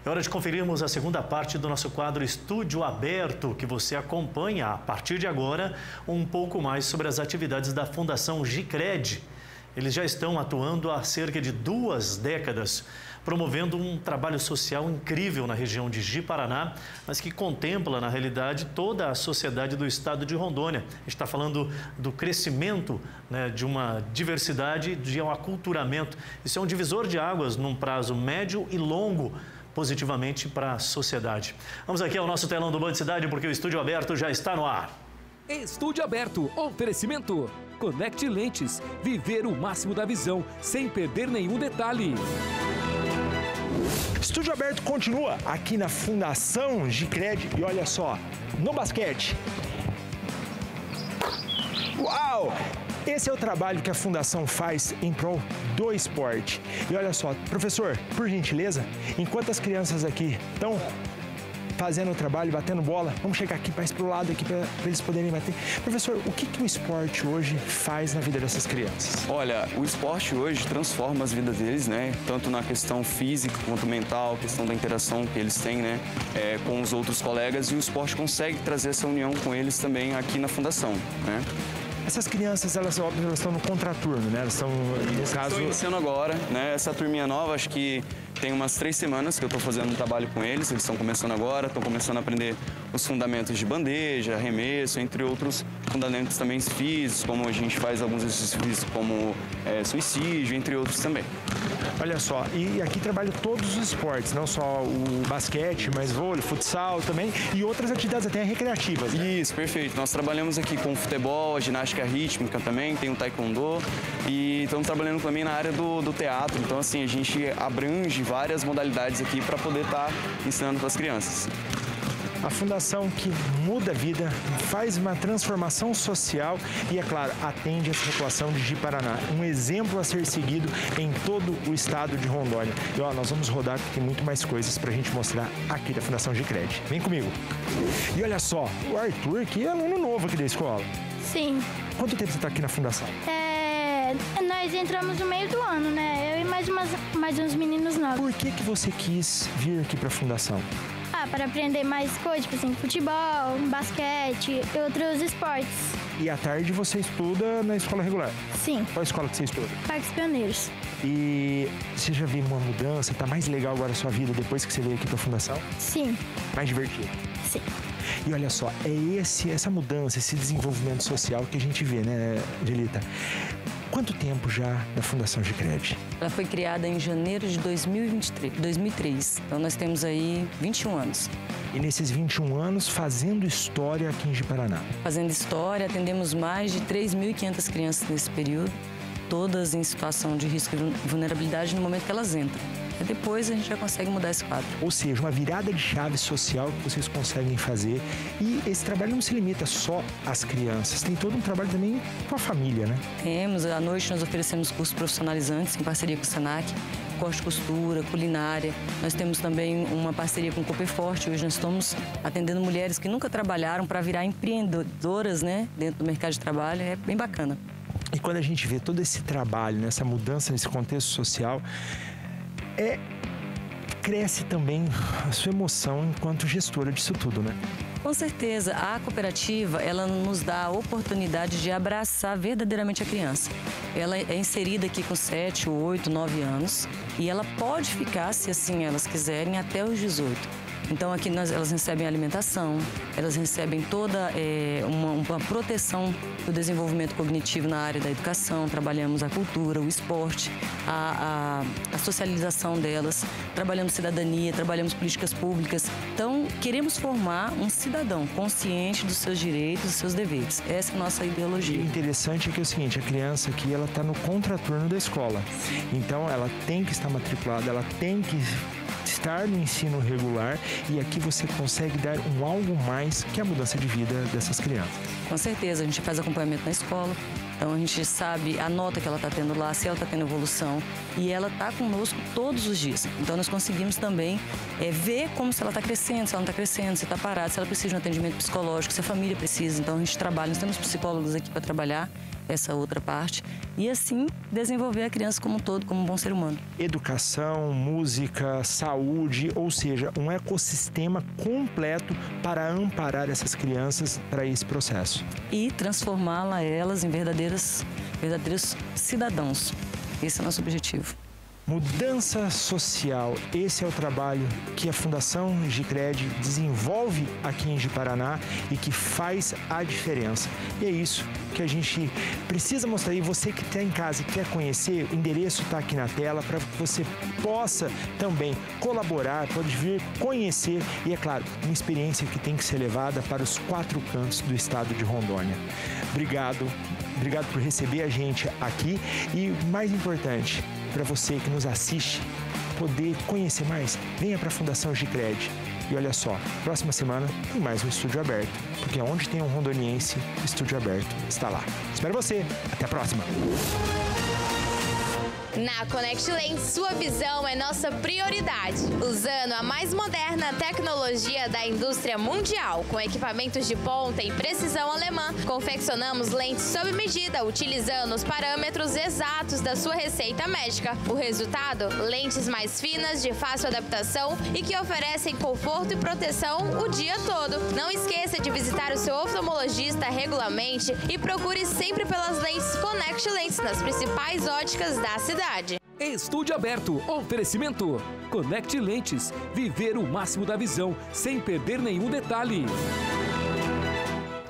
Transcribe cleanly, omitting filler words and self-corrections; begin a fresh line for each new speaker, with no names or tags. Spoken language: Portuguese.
É hora de conferirmos a segunda parte do nosso quadro Estúdio Aberto, que você acompanha a partir de agora um pouco mais sobre as atividades da Fundação Gicred. Eles já estão atuando há cerca de 2 décadas, promovendo um trabalho social incrível na região de Ji-Paraná, mas que contempla, na realidade, toda a sociedade do estado de Rondônia. A gente está falando do crescimento, né, de uma diversidade, de um aculturamento. Isso é um divisor de águas num prazo médio e longo, positivamente para a sociedade. Vamos aqui ao nosso telão do Band Cidade, porque o Estúdio Aberto já está no ar.
Estúdio Aberto, oferecimento. Conecte Lentes, viver o máximo da visão, sem perder nenhum detalhe.
Estúdio Aberto continua aqui na Fundação Gicred e olha só, no basquete. Uau! Esse é o trabalho que a Fundação faz em prol do esporte. E olha só, professor, por gentileza, enquanto as crianças aqui estão fazendo o trabalho, batendo bola, vamos chegar aqui mais para o lado aqui para eles poderem bater. Professor, o que o esporte hoje faz na vida dessas crianças?
Olha, o esporte hoje transforma as vidas deles, né? Tanto na questão física quanto mental, questão da interação que eles têm, né? Com os outros colegas, e o esporte consegue trazer essa união com eles também aqui na Fundação, né?
Essas crianças, elas estão no contraturno, né? Elas estão, no caso...
Estou iniciando agora, né? Essa turminha nova, acho que tem umas 3 semanas que eu estou fazendo um trabalho com eles. Eles estão começando agora, estão começando a aprender os fundamentos de bandeja, arremesso, entre outros fundamentos também físicos, como a gente faz alguns exercícios físicos, como suicídio, entre outros também.
Olha só, e aqui trabalha todos os esportes, não só o basquete, mas vôlei, futsal também, e outras atividades até recreativas, né?
Isso, perfeito. Nós trabalhamos aqui com futebol, ginástica rítmica também, tem o taekwondo, e estamos trabalhando também na área do teatro. Então, assim, a gente abrange várias modalidades aqui para poder estar ensinando para as crianças.
A fundação que muda a vida, faz uma transformação social e, é claro, atende essa população de Ji-Paraná. Um exemplo a ser seguido em todo o estado de Rondônia. E ó, nós vamos rodar porque tem muito mais coisas pra gente mostrar aqui da Fundação Gicred. Vem comigo. E olha só, o Arthur aqui é aluno novo aqui da escola.
Sim.
Quanto tempo você tá aqui na fundação?
Nós entramos no meio do ano, né? Eu e mais uns meninos novos.
Por que você quis vir aqui pra fundação?
Para aprender mais coisas, tipo assim, futebol, basquete e outros esportes.
E à tarde você estuda na escola regular?
Sim.
Qual escola que você estuda?
Parques Pioneiros.
E você já viu uma mudança? Tá mais legal agora a sua vida depois que você veio aqui pra fundação?
Sim.
Mais divertido?
Sim.
E olha só, é essa mudança, esse desenvolvimento social que a gente vê, né, Angelita? Quanto tempo já da Fundação Gicred?
Ela foi criada em janeiro de 2003. Então nós temos aí 21 anos.
E nesses 21 anos fazendo história aqui em Ji-Paraná?
Fazendo história, atendemos mais de 3.500 crianças nesse período, todas em situação de risco e vulnerabilidade no momento que elas entram. E depois a gente já consegue mudar esse quadro.
Ou seja, uma virada de chave social que vocês conseguem fazer. E esse trabalho não se limita só às crianças, tem todo um trabalho também com a família, né?
Temos, à noite nós oferecemos cursos profissionalizantes em parceria com o Senac, corte e costura, culinária. Nós temos também uma parceria com o Copeforte. Hoje nós estamos atendendo mulheres que nunca trabalharam para virar empreendedoras, né, dentro do mercado de trabalho. É bem bacana.
E quando a gente vê todo esse trabalho, essa mudança nesse contexto social, cresce também a sua emoção enquanto gestora disso tudo, né?
Com certeza, a cooperativa, ela nos dá a oportunidade de abraçar verdadeiramente a criança. Ela é inserida aqui com 7, 8, 9 anos e ela pode ficar, se assim elas quiserem, até os 18. Então aqui elas recebem alimentação, elas recebem toda uma proteção do desenvolvimento cognitivo na área da educação, trabalhamos a cultura, o esporte, a socialização delas, trabalhamos cidadania, trabalhamos políticas públicas. Então queremos formar um cidadão consciente dos seus direitos, dos seus deveres. Essa é a nossa ideologia.
O interessante é que é o seguinte, a criança aqui ela está no contraturno da escola. Então ela tem que estar matriculada, ela tem que estar no ensino regular e aqui você consegue dar algo mais que a mudança de vida dessas crianças.
Com certeza, a gente faz acompanhamento na escola, então a gente sabe a nota que ela está tendo lá, se ela está tendo evolução e ela está conosco todos os dias. Então nós conseguimos também ver como se ela está crescendo, se ela não está crescendo, se está parada, se ela precisa de um atendimento psicológico, se a família precisa. Então a gente trabalha, nós temos psicólogos aqui para trabalhar essa outra parte e assim desenvolver a criança como um todo, como um bom ser humano.
Educação, música, saúde, ou seja, um ecossistema completo para amparar essas crianças para esse processo.
E transformá-las em verdadeiros cidadãos. Esse é o nosso objetivo.
Mudança social, esse é o trabalho que a Fundação Gicred desenvolve aqui em Ji-Paraná e que faz a diferença. E é isso que a gente precisa mostrar. E você que está em casa e quer conhecer, o endereço está aqui na tela para que você possa também colaborar, pode vir conhecer e, é claro, uma experiência que tem que ser levada para os 4 cantos do estado de Rondônia. Obrigado por receber a gente aqui e, mais importante, para você que nos assiste, poder conhecer mais, venha para a Fundação Gicred. E olha só, próxima semana tem mais um Estúdio Aberto, porque onde tem um rondoniense, o Estúdio Aberto está lá. Espero você, até a próxima!
Na Connect Lens, sua visão é nossa prioridade. Usando a mais moderna tecnologia da indústria mundial, com equipamentos de ponta e precisão alemã, confeccionamos lentes sob medida, utilizando os parâmetros exatos da sua receita médica. O resultado? Lentes mais finas, de fácil adaptação e que oferecem conforto e proteção o dia todo. Não esqueça de visitar o seu oftalmologista regularmente e procure sempre pelas lentes Connect Lens nas principais óticas da cidade.
Estúdio Aberto, oferecimento. Connect Lentes, viver o máximo da visão sem perder nenhum detalhe.